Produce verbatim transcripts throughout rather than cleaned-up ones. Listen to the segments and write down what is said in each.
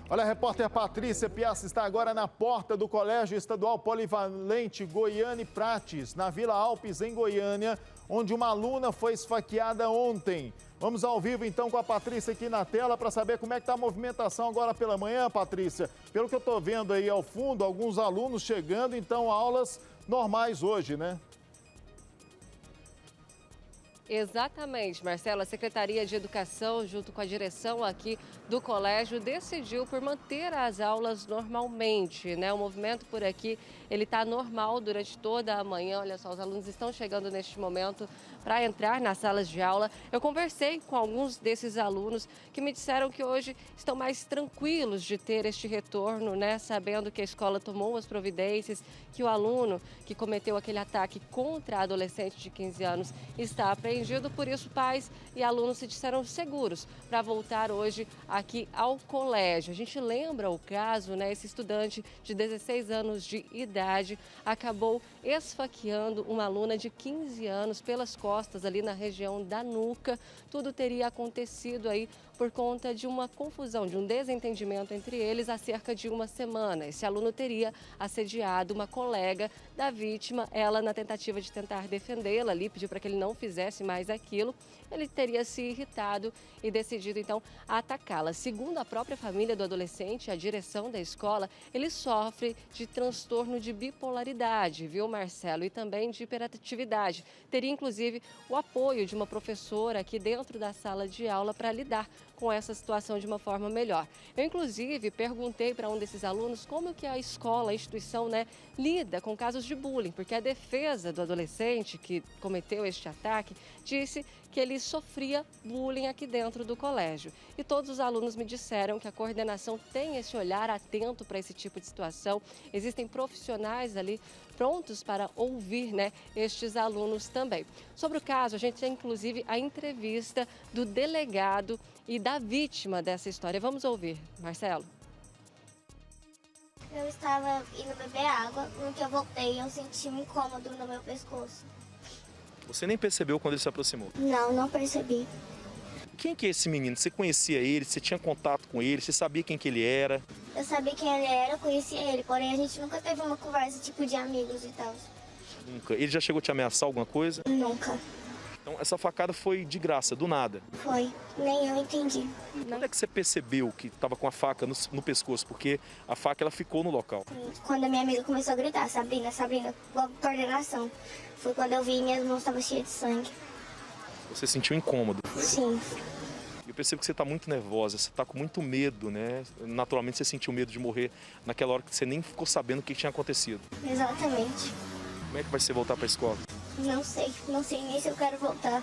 Olha, a repórter Patrícia Piazza está agora na porta do Colégio Estadual Polivalente Goiânia Prates, na Vila Alpes, em Goiânia, onde uma aluna foi esfaqueada ontem. Vamos ao vivo, então, com a Patrícia aqui na tela para saber como é que está a movimentação agora pela manhã, Patrícia. Pelo que eu estou vendo aí ao fundo, alguns alunos chegando, então, aulas normais hoje, né? Exatamente, Marcelo. A Secretaria de Educação, junto com a direção aqui do colégio, decidiu por manter as aulas normalmente, né? O movimento por aqui, ele está normal durante toda a manhã. Olha só, os alunos estão chegando neste momento para entrar nas salas de aula. Eu conversei com alguns desses alunos que me disseram que hoje estão mais tranquilos de ter este retorno, né? Sabendo que a escola tomou as providências, que o aluno que cometeu aquele ataque contra a adolescente de quinze anos está apreendido. Por isso, pais e alunos se disseram seguros para voltar hoje aqui ao colégio. A gente lembra o caso, né? Esse estudante de dezesseis anos de idade acabou esfaqueando uma aluna de quinze anos pelas costas ali na região da nuca. Tudo teria acontecido aí por conta de uma confusão, de um desentendimento entre eles há cerca de uma semana. Esse aluno teria assediado uma colega da vítima, ela na tentativa de tentar defendê-la ali, pediu para que ele não fizesse mais aquilo, ele teria se irritado e decidido então atacá-la. Segundo a própria família do adolescente, a direção da escola, ele sofre de transtorno de bipolaridade, viu, Marcelo? E também de hiperatividade. Teria inclusive o apoio de uma professora aqui dentro da sala de aula para lidar com essa situação de uma forma melhor. Eu, inclusive, perguntei para um desses alunos como que a escola, a instituição, né, lida com casos de bullying, porque a defesa do adolescente que cometeu este ataque disse que ele sofria bullying aqui dentro do colégio. E todos os alunos me disseram que a coordenação tem esse olhar atento para esse tipo de situação. Existem profissionais ali prontos para ouvir, né, estes alunos também. Sobre o caso, a gente tem inclusive a entrevista do delegado e da vítima dessa história. Vamos ouvir, Marcelo. Eu estava indo beber água, no que eu voltei eu senti um incômodo no meu pescoço. Você nem percebeu quando ele se aproximou? Não, não percebi. Quem que é esse menino? Você conhecia ele? Você tinha contato com ele? Você sabia quem que ele era? Eu sabia quem ele era, eu conhecia ele, porém a gente nunca teve uma conversa tipo de amigos e tal. Nunca. Ele já chegou a te ameaçar alguma coisa? Nunca. Então essa facada foi de graça, do nada? Foi, nem eu entendi. Quando é que você percebeu que estava com a faca no, no pescoço? Porque a faca ela ficou no local. Quando a minha amiga começou a gritar, Sabrina, Sabrina, logo coordenação. Foi quando eu vi e minhas mãos estavam cheias de sangue. Você sentiu incômodo? Sim. Eu percebo que você está muito nervosa, você está com muito medo, né? Naturalmente você sentiu medo de morrer naquela hora que você nem ficou sabendo o que tinha acontecido. Exatamente. Como é que vai ser voltar para a escola? Não sei, não sei nem se eu quero voltar.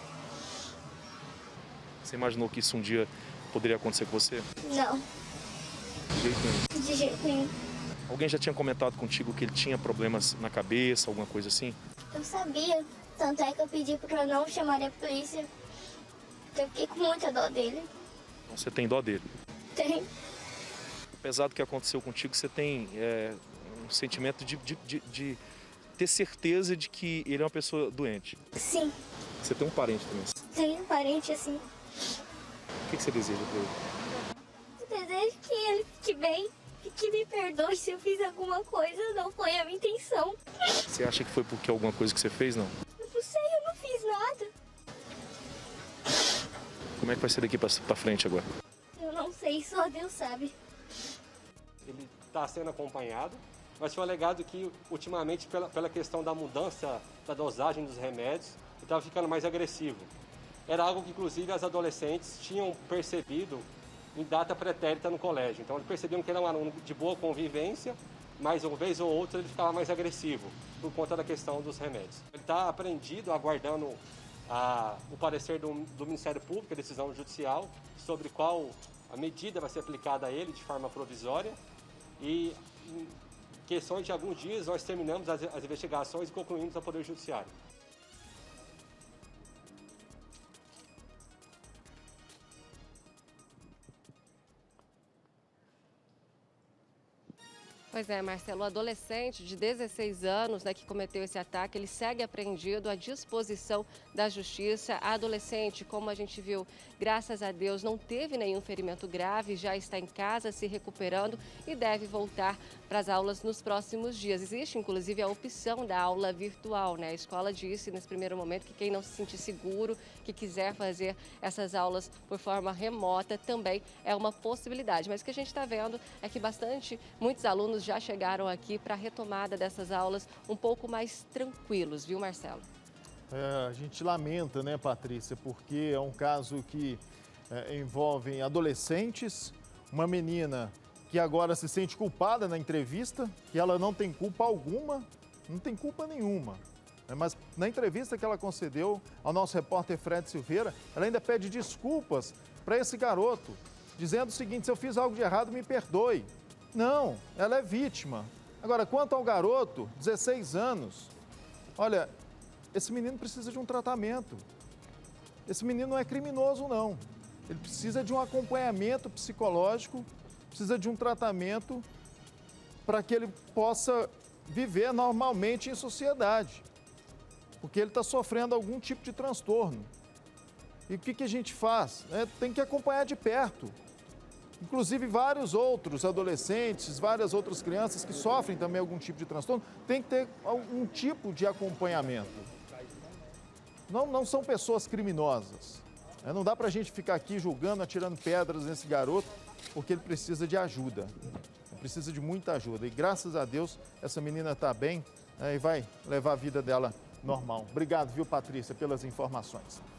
Você imaginou que isso um dia poderia acontecer com você? Não. De jeito nenhum. De jeito nenhum. Alguém já tinha comentado contigo que ele tinha problemas na cabeça, alguma coisa assim? Eu sabia, tanto é que eu pedi para não chamar a polícia. Eu fiquei com muita dó dele. Então, você tem dó dele? Tem. Apesar do que aconteceu contigo, você tem é, um sentimento de, de, de, de ter certeza de que ele é uma pessoa doente? Sim. Você tem um parente também? Tenho um parente assim. O que, que você deseja para ele? Eu desejo que ele fique bem e que me perdoe se eu fiz alguma coisa, não foi a minha intenção. Você acha que foi porque alguma coisa que você fez, não? Eu não sei, eu não fiz nada. Como é que vai ser daqui para frente agora? Eu não sei, só Deus sabe. Ele está sendo acompanhado, mas foi alegado que ultimamente pela, pela questão da mudança da dosagem dos remédios, ele estava ficando mais agressivo. Era algo que inclusive as adolescentes tinham percebido em data pretérita no colégio. Então eles percebiam que ele era um aluno de boa convivência, mas uma vez ou outra ele ficava mais agressivo por conta da questão dos remédios. Ele está apreendido, aguardando a, o parecer do, do Ministério Público, a decisão judicial, sobre qual a medida vai ser aplicada a ele de forma provisória. E em questões de alguns dias nós terminamos as, as investigações e concluímos a Poder Judiciário. Pois é, Marcelo, o adolescente de dezesseis anos, né, que cometeu esse ataque, ele segue apreendido à disposição da justiça. A adolescente, como a gente viu, graças a Deus, não teve nenhum ferimento grave, já está em casa se recuperando e deve voltar para as aulas nos próximos dias. Existe, inclusive, a opção da aula virtual, né? A escola disse nesse primeiro momento que quem não se sentir seguro, que quiser fazer essas aulas por forma remota, também é uma possibilidade. Mas o que a gente está vendo é que bastante, muitos alunos já chegaram aqui para a retomada dessas aulas um pouco mais tranquilos, viu, Marcelo? É, a gente lamenta, né, Patrícia, porque é um caso que é, envolve adolescentes, uma menina que agora se sente culpada na entrevista, que ela não tem culpa alguma, não tem culpa nenhuma. Né, mas na entrevista que ela concedeu ao nosso repórter Fred Silveira, ela ainda pede desculpas para esse garoto, dizendo o seguinte: se eu fiz algo de errado, me perdoe. Não, ela é vítima. Agora, quanto ao garoto, dezesseis anos, olha, esse menino precisa de um tratamento. Esse menino não é criminoso, não. Ele precisa de um acompanhamento psicológico, precisa de um tratamento para que ele possa viver normalmente em sociedade. Porque ele está sofrendo algum tipo de transtorno. E o que, que a gente faz? É, tem que acompanhar de perto. Inclusive, vários outros adolescentes, várias outras crianças que sofrem também algum tipo de transtorno, tem que ter algum tipo de acompanhamento. Não, não são pessoas criminosas. Né? Não dá para a gente ficar aqui julgando, atirando pedras nesse garoto, porque ele precisa de ajuda. Ele precisa de muita ajuda. E graças a Deus, essa menina está bem, né, e vai levar a vida dela normal. Obrigado, viu, Patrícia, pelas informações.